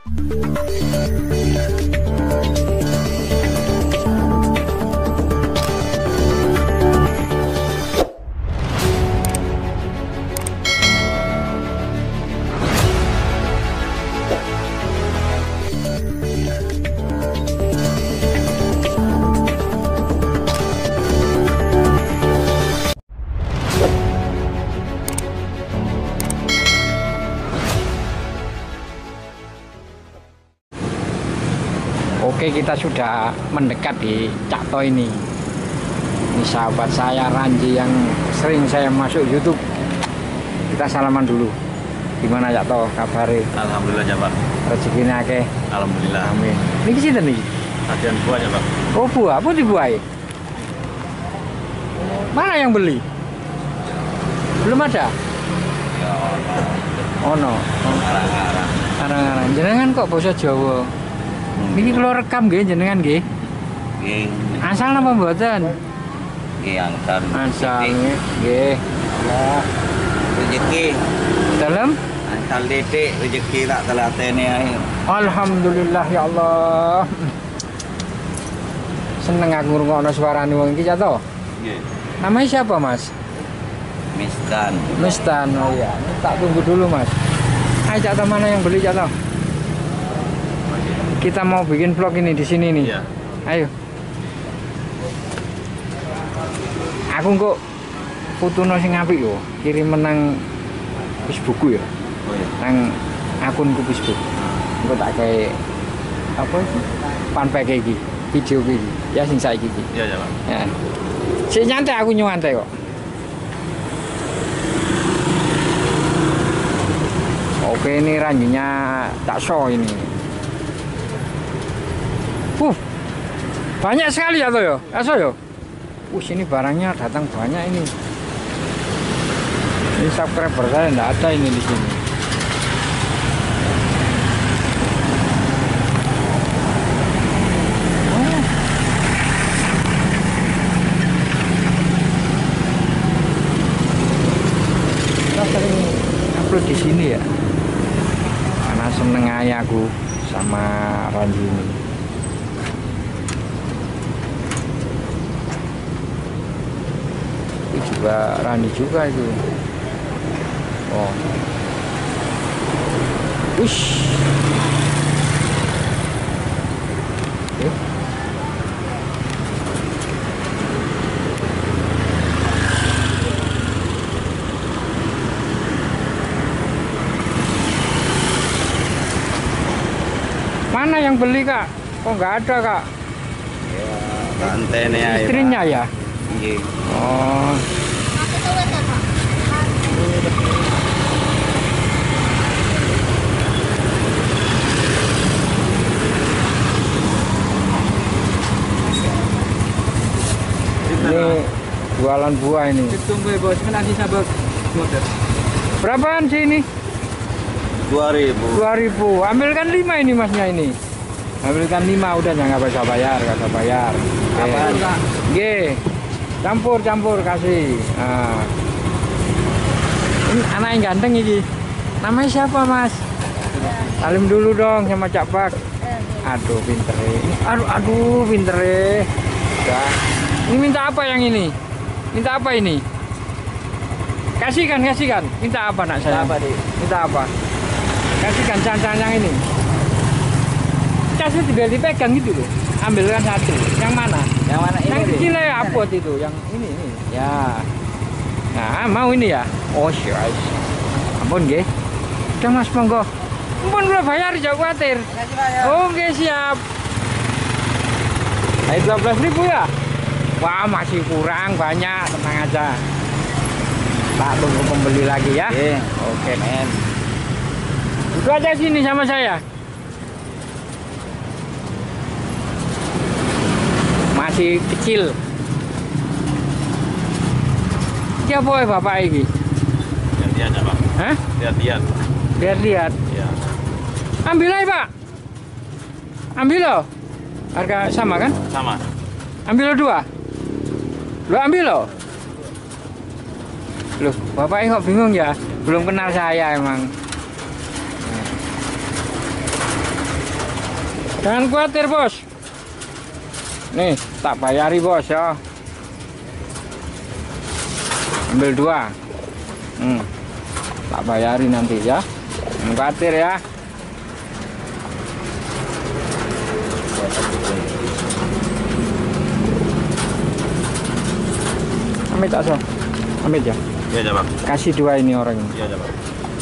Oke, kita sudah mendekat di Cakto ini. Ini sahabat saya Ranji yang sering saya masuk YouTube. Kita salaman dulu. Gimana Cakto kabarnya? Alhamdulillah ya Pak. Rezekinya akeh. Alhamdulillah. Amin. Niki sinten niki? Ajian buah ya Pak. Oh buah, apa dibuahi? Mana yang beli? Belum ada? Ya Oh no. arang-arang. Arang-arang. Jenengan kok basa Jawa? Niki kula rekam nggih jenengan nggih. Nggih. Asal napa mboten? Nggih angkan. Asal nggih. Allah. Rezeki. Dalam Angkal titik rezeki tak telatene ae. Alhamdulillah ya Allah. Seneng aku ngrungokno suarane wong iki Cakto. Nggih. Namanya siapa, Mas? Mistan. Mistan. Oh iya, tak tunggu dulu, Mas. Ayo Cakto, mana yang beli Cakto? Kita mau bikin vlog ini di sini nih. Iya. Ayo. Aku kok fotono sing apik yo, kirim menang Facebookku ya. Oh iya. Nang akunku Facebook. Engko tak kayak apa itu? Fanpage iki, video iki. Ya sing saiki iki. Iya ya Pak. Ya. Sik nyantai aku nyantai kok. Oke, ini ranjinya tak show ini. Banyak sekali ya toh ya. Aso ya. Sini barangnya datang banyak ini. Ini subscriber saya enggak ada ini di sini. Kita sering upload di sini ya. Karena seneng aja aku sama Ranji ini. Itu juga Rani juga itu. Oh. Wish. Mana yang beli Kak? Kok nggak ada Kak? Ya, antene ae. Istrinya ya? Nggih. Oh. Ini jualan buah ini. Berapaan sih ini? 2000. 2000. Ambilkan 5 ini Masnya ini. Ambilkan 5 udah jangan usah bayar, enggak usah bayar. Apaan Kak? Nggih. Campur kasih. Nah. Ini anak yang ganteng ini. Namanya siapa Mas? Salim dulu dong sama Cak Pak. Aduh pinter. Aduh pinter. Udah. Ini minta apa yang ini? Minta apa ini? Kasihkan. Minta apa nak saya? Minta apa? Kasihkan cancang yang ini. Kasih biar dipegang gitu loh. Ambilkan satu. Yang mana? Yang mana ini? Yang kecil ya apot itu. Yang ini. Ya. Nah mau ini ya? Oh siap. Ampun nggih. Udah Mas monggo. Ampun belum bayar jangan khawatir. Oh nggih siap. Ayo 12.000 ya? Wah masih kurang banyak, tenang aja. Tak tunggu pembeli lagi ya. Oke men. Itu aja sini sama saya. Masih kecil. Ini apa ya Bapak ini? Lihat aja Pak. Hah? Lihat. Lihat. Ya. Ambil aja Pak. Ambil loh. Harga sama kan? Sama. Ambil loh 2. Lo ambil loh. Loh, Bapaknya kok bingung ya? Belum kenal saya emang. Jangan khawatir bos. Nih tak bayari bos ya. Ambil 2. Tak bayari nanti ya. Jangan khawatir ya. Amit tak so? Amit ya? Iya aja bang. Kasih 2 ini orang ini. Iya aja bang.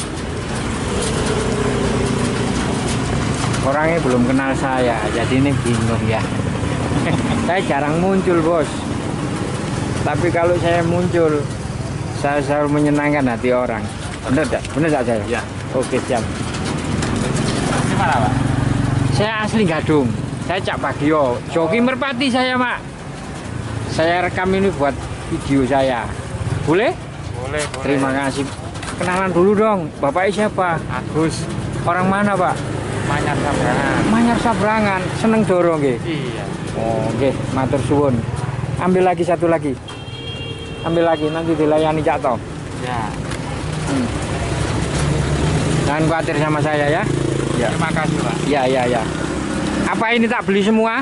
Orangnya belum kenal saya, jadi ini bingung ya. Saya jarang muncul bos. Tapi kalau saya muncul, saya selalu menyenangkan hati orang. Bener tak? Bener tak saya? Iya. Oke siap. Di mana pak? Saya asli Gadung. Saya Cak Bagio. Joki Merpati saya mak. Saya rekam ini buat video saya. Boleh? Boleh. Terima kasih. Kenalan dulu dong. Bapaknya siapa? Agus. Orang mana pak? Manyar Sabrangan. Manyar Sabrangan. Seneng dorong nggih. Iya. Oh, oke, matur suwun. Ambil lagi 1 lagi. Ambil lagi nanti dilayani Cak To. Ya. Jangan khawatir sama saya ya. Ya. Terima kasih pak. Ya. Apa ini tak beli semua?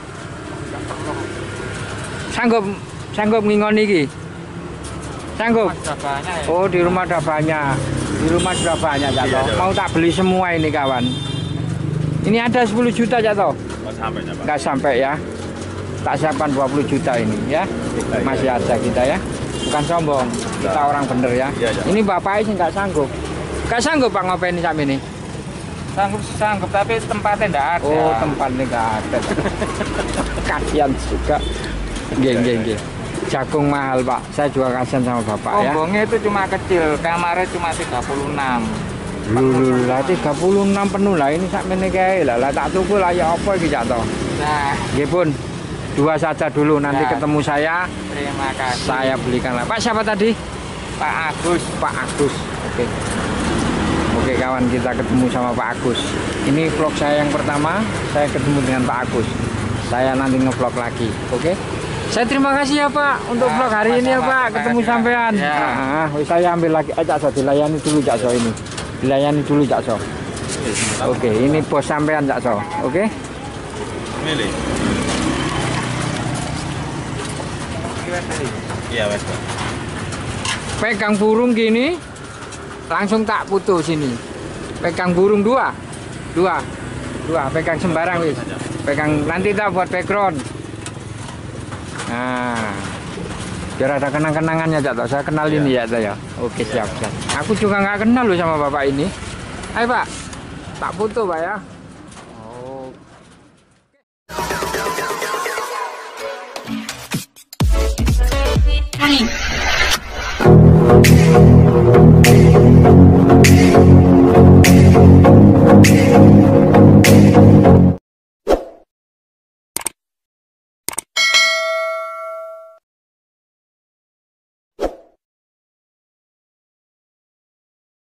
Sanggup ngingoni iki? Sanggup? Banyak ya. Oh, di rumah ada banyak. Di rumah sudah banyak Cak To. Iya, Mau tak beli semua ini kawan. Ini ada 10 juta Cak To. Nggak sampai ya pak. Nggak sampai ya. Tak siapkan 20 juta ini ya. Masih ada kita ya. Bukan sombong. Kita orang bener ya. Iya. Ini bapaknya sih nggak sanggup. Nggak sanggup Pak ngopeni sama ini. Sanggup tapi tempatnya enggak ada. Oh, tempatnya nggak ada. Kasihan juga. Nggih. Jagung mahal Pak. Saya juga kasihan sama bapak ya. Ombongnya itu cuma kecil, kamarnya cuma 36. Lulu lah 36 penuh lah ini sak meneh kae lah tak tuku lah ya apa iki Cak To. Nah, Nggih pun. 2 saja dulu nanti Ya. ketemu saya terima kasih. saya belikan lah. Pak siapa tadi? Pak Agus. Pak Agus. Oke kawan, kita ketemu sama Pak Agus. Ini vlog saya yang pertama, saya ketemu dengan Pak Agus. Saya nanti ngevlog lagi, oke? Saya terima kasih ya Pak untuk vlog hari ini ya sama-sama. Pak, Terima ketemu kasih, Pak. sampean. Ya. Saya ambil lagi, Cak So, dilayani dulu Cak So ini. Dilayani dulu Cak So. Oke, ini bos sampean Cak So, oke? Milih. Iya wes pak. Pegang burung gini, langsung tak putus ini. Pegang burung 2, pegang sembarang wis. Pegang nanti tak buat background. Nah, biar ada kenang-kenangannya Cak To. Saya kenal ini ya Cak ya. Oke siap. Aku juga nggak kenal loh sama bapak ini. Ayo Pak, tak foto Pak ya. Oh.